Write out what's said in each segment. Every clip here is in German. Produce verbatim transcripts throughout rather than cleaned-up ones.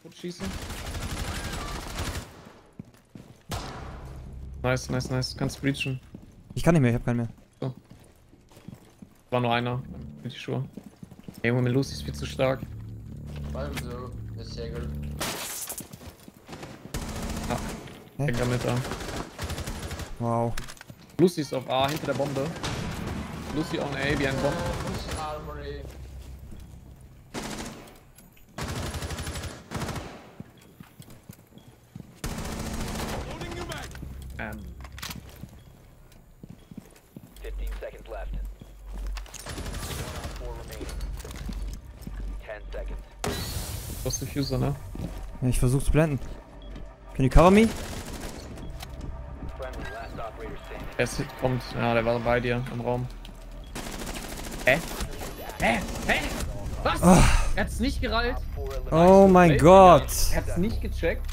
Gut schießen. Nice, nice, nice. Kannst breachen. Ich kann nicht mehr, ich hab keinen mehr. So. War nur einer. Bin ich sure. Ey, Junge, mit Lucy ist viel zu stark. Also, ist sehr gut. Ah. Hängt damit da. Wow. Lucy ist auf A hinter der Bombe. Lucy on A wie ein Bomb. Armory. Ähm. fifteen seconds left. Four remaining. ten seconds. Du hast Diffuser, ne? Ja, ich versuch zu blenden. Can you cover me? Friendly, last operator standing. Der Hit kommt. Ja, der war bei dir im Raum. Hä? Hä? Hä? Was? Oh, Er hat's nicht gerallt. Four eliminated. oh mein Gott. Er hat's nicht gecheckt.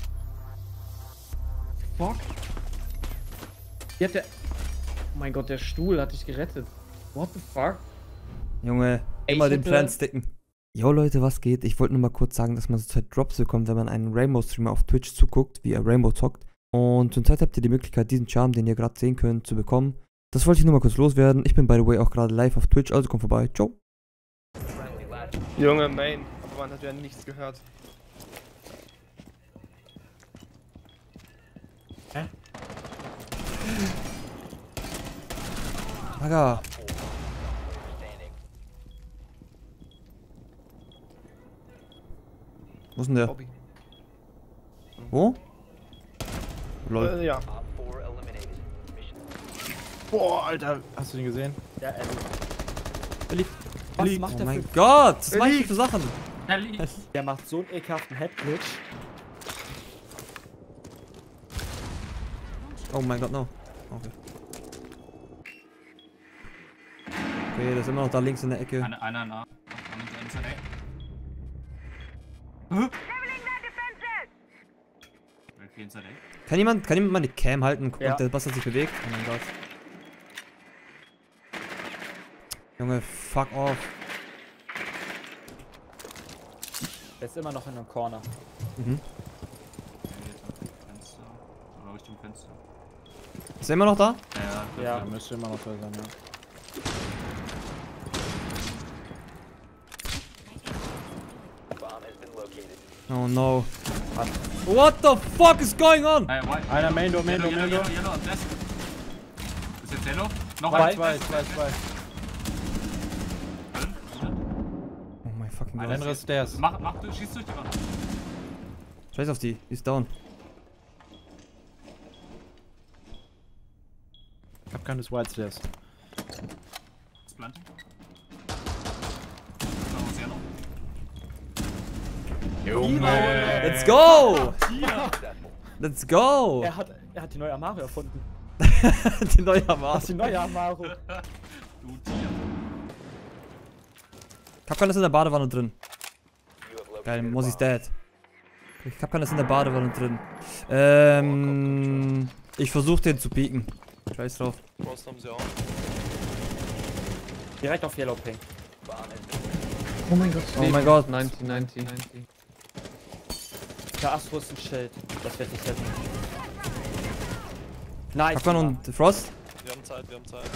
Fuck. Hier hat der. Oh mein Gott, der Stuhl hat dich gerettet. What the fuck? Junge, Ey, immer ich den hätte- Plan sticken. Jo Leute, was geht? Ich wollte nur mal kurz sagen, dass man zurzeit Drops bekommt, wenn man einen Rainbow-Streamer auf Twitch zuguckt, wie er Rainbow zockt. Und zurzeit habt ihr die Möglichkeit, diesen Charme, den ihr gerade sehen könnt, zu bekommen. Das wollte ich nur mal kurz loswerden. Ich bin by the way auch gerade live auf Twitch, also kommt vorbei. Ciao. Friendly, last. Junge, Main, aber man hat ja nichts gehört. Aga. Standing. Wo ist denn der? Bobby. Wo? Lol. Äh, ja. Op four eliminated. Mission Boah, Alter. Hast du den gesehen? Ja, er Er liegt. Was liegt. macht Oh der mein für... Gott, was Er mache ich liegt. für Sachen? Der macht so einen ekelhaften Headglitch. Oh mein Gott, no. Okay. Okay, der ist immer noch da links in der Ecke. Einer, einer nach. Einer inside A. Okay, inside A. Kann jemand, kann jemand mal die Cam halten? Guck mal, Ja. ob der Bastard sich bewegt. Oh mein Gott. Junge, fuck off. Der ist immer noch in einem Corner. Mhm. Fenster. Oder Richtung Fenster. Ist er immer noch da? Ja, Ja. ja. Müsste immer noch da sein, ja. bomb has been located. Oh no. What the fuck is going on? Hey, white. Einer Main Door, Main Yellow, Door, yellow, Main Door. yellow, yellow, und Desk. Ist jetzt Yellow? Noch Zwei, ein zwei, zwei, zwei. Oh mein fucking Ein Gott. anderes Stairs. Mach, mach, du schießt durch die Wand. Scheiß auf die, die ist down. Ich hab keines White Stairs. Das Planting. Da muss Yellow. Junge! Let's go! Successful. Let's go! Er hat, er hat die neue Amaro erfunden. die neue Was Amaro. ist die neue Amaro? Du Tier. Kapkan ist in der Badewanne drin. You have located Geil, a Mossy's bomb. dead. Kapkan ist in der Badewanne drin. Ähm. Ich versuche den zu pieken. Scheiß drauf. Post haben sie auch. Direkt auf Yellow Ping. Bomb has been Oh mein Gott. Oh mein Gott. neunzig, neunzig, neunzig. Der Astro ist ein Schild. Das wird nicht helfen. Nice. Kapkan und Frost. Wir haben Zeit, wir haben Zeit.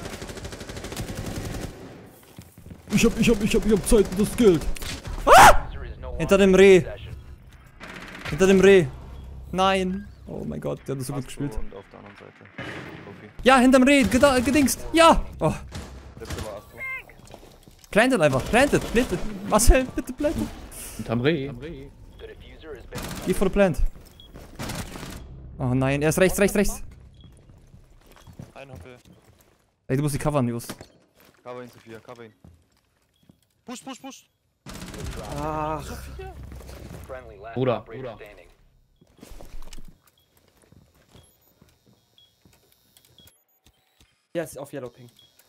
Ich hab, ich hab, ich hab, ich hab Zeit, das gilt. User is no Hinter longer dem in Reh. possession. Hinter dem Reh. Nein. Oh mein Gott, der hat das so gut gespielt. Und auf der anderen Seite. Okay. Ja, hinterm Reh, geda- gedingst. Ja. Oh. Letzte war Astro. Plantet einfach. Plantet. Plantet. Marcel, bitte plantet. Unterm Reh. The diffuser has been Geh vor der Plant. Oh nein, er ist rechts, rechts, rechts. Ein Hoppe. Ey, du musst die covern, Jus. Cover ihn, Sophia, cover ihn. Push, push, push. Ach, friendly last Bruder, operator Bruder. standing. der ist auf Yellow Ping.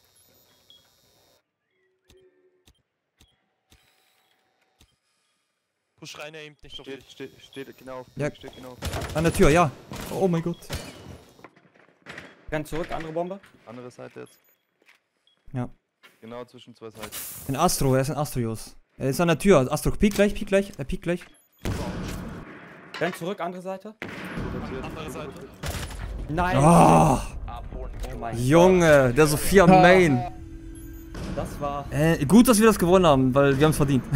Push rein, er aimt nicht auf Steht, dich. steht, steht genau auf. Ja. Steht genau auf. An der Tür, ja. Oh mein Gott. Renn zurück, andere Bombe. Andere Seite jetzt. Ja. Genau zwischen zwei Seiten. Ein Astro, er ist ein Astro, Jus. Er ist an der Tür. Astro, piek gleich, piek gleich. Er piekt gleich. Renn zurück, andere Seite. Andere Seite. Nein. Oh, Op four Oh mein Junge, der Sophia Main. Gott. Das war. Äh, gut, dass wir das gewonnen haben, weil wir haben es verdient.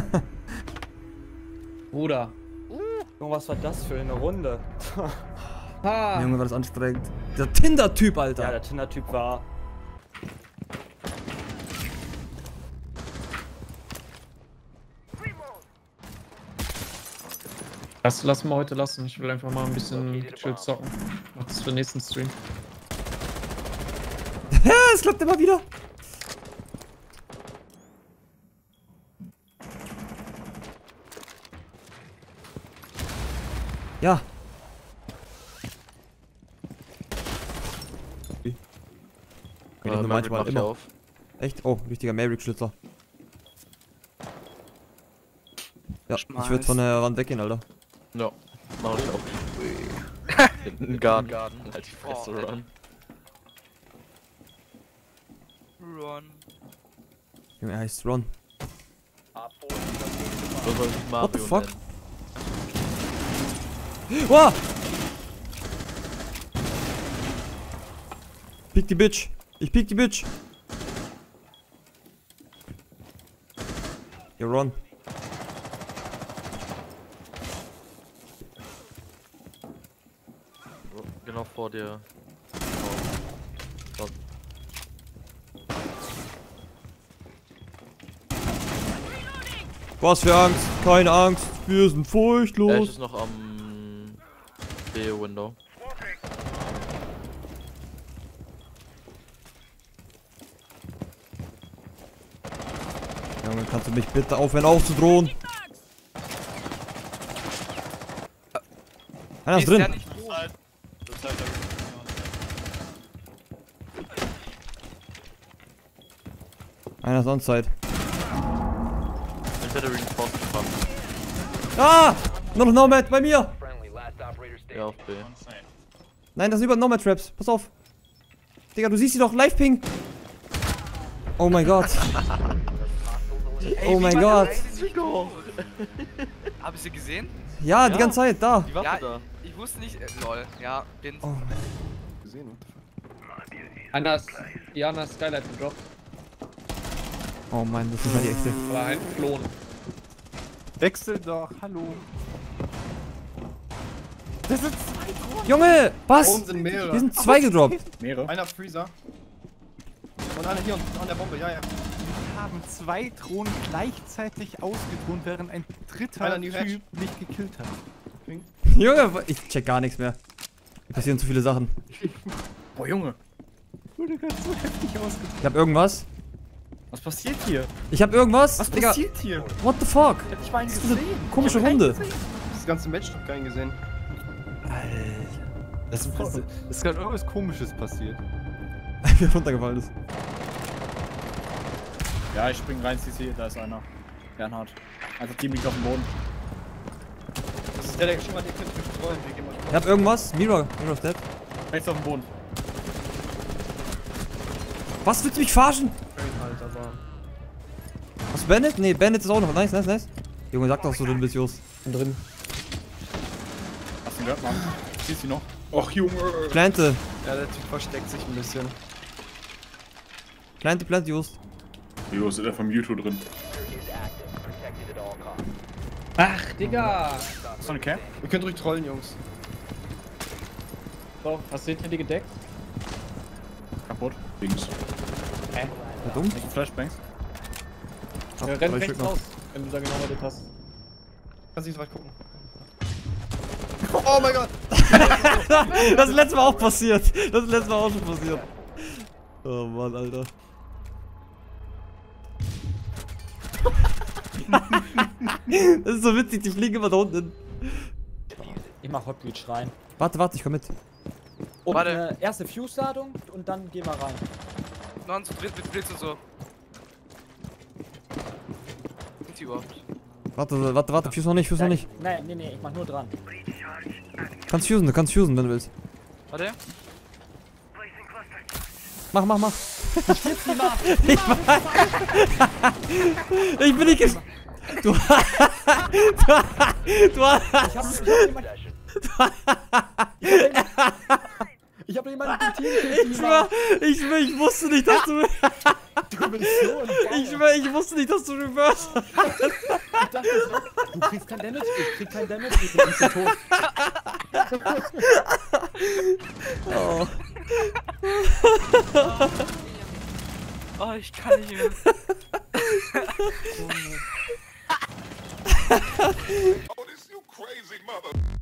Bruder. Junge, was war das für eine Runde? Ha. Junge, war das anstrengend. Der Tinder-Typ, Alter. Ja, der Tinder-Typ war. Das lassen wir heute lassen. Ich will einfach mal ein bisschen chill zocken. Mach das für den nächsten Stream. Ja, es klappt immer wieder. Ja. Kann ich nur manchmal immer. auf. Echt? Oh, richtiger Maverick-Schlitzer. Ja, ich würde von der Wand weggehen, Alter. Ja, mach ich auch. Hinten Garten. Halt die Fresse, Run. Run. Junge, er heißt Ron. Op four What the fuck? Wow! Pick die Bitch! Ich pick die Bitch! Ja, Ron. Genau vor dir. Oh. Was für Angst? Keine Angst, wir sind Ash furchtlos. ist noch am B-Window. Junge, kannst du mich bitte aufhören aufzudrohen? Einer ist ja drin. nicht hoch. Das heißt, Einer ist on-side. Hinter der Reinforced gefahren. Ah! Noch Nomad bei mir! friendly, last operator standing. Ja, auf B. Nein, das sind über Nomad Traps. Pass auf. Digga, du siehst sie doch live ping. Oh mein Gott. Oh mein Gott. Hab ich sie gesehen? Ja, die Ja. ganze Zeit, da. Die Waffe Ja, da. ich wusste nicht. Äh, lol. Ja, bin. Oh. Einer ist Diana Skylight gedroppt. Oh mein, das ist mal die echte. Oder ein Klon. Wechsel doch, hallo. Das sind zwei Drohnen. Junge, was? Oben sind mehrere. Hier sind zwei gedroppt. Mehrere. Einer Freezer. Und einer hier an der Bombe, ja, ja. Wir haben zwei Drohnen gleichzeitig ausgedroht, während ein dritter Typ nicht gekillt hat. Junge, ich check gar nichts mehr. Hier passieren zu viele Sachen. Boah, Junge. Wurde gerade so heftig ausgedroht. Ich hab irgendwas. Was passiert hier? Ich hab irgendwas. Was Digga, passiert hier? what the fuck? Ich hab nicht mal einen Das ist eine gesehen. komische Ich hab keinen Runde. gesehen. Das ganze Match noch keinen gesehen. Alter. Das ist, das ist gerade irgendwas Komisches passiert. Wie er runtergefallen ist. Ja, ich spring rein, C C, da ist einer. Bernhard. Also Team liegt auf dem Boden. Das ist der, der schon mal den Tipp streuen. Wir gehen mal. Ich hab irgendwas. Mirror. Mirror's dead. Rechts auf dem Boden. Was, willst du mich verarschen? Halt, aber. Was, Bennett? Nee, Bennett ist auch noch. Nice, nice, nice. Junge, sag doch so, du bist Jos. Bin drin. Hast du gehört, Mann? Siehst du noch? Och, Junge. Plante. Ja, der Typ versteckt sich ein bisschen. Plante, Plante, Just. Jos, ist er vom YouTube drin. Is active, protected at all costs. Ach, Digga. Ist eine Camp? Wir können ruhig trollen, Jungs. So, was seht ihr die gedeckt? Kaputt. Links. Hä? Ja, dumm. Welche Flashbangs? Hab Ja, renn drei rechts Stück noch. raus, wenn du da genau was hast. Kannst nicht so weit gucken. Oh mein Gott! Das ist letztes Mal auch passiert. Das ist letztes Mal auch schon passiert. Oh Mann, Alter. Das ist so witzig, die fliegen immer da unten hin. Ich mach Hotbreach rein. Warte, warte, ich komm mit. Und Warte. eine erste Fuse-Ladung und dann gehen wir rein. Noch zu dritt mit Blitz und so. Sind die überhaupt? Warte, warte, warte, fuse noch nicht, fuse noch nicht. Nein, nee, nee, ich mach nur dran. Kannst fusen, du kannst fusen, wenn du willst. Warte. Mach, mach, mach. Ich, ich bin nicht ges Du. Du. Du. Ich hab, ich hab jemand, ich hab jemanden im Team. Ich schwör, ich schwör, ich wusste nicht, dass du. Du bist so ein Bauer. Ich schwör, ich wusste nicht, dass du reverse. Ich dachte so, du kriegst kein Damage, ich krieg kein Damage, ich bin instant tot. Oh. Oh, ich kann nicht mehr. Oh, this you crazy mother.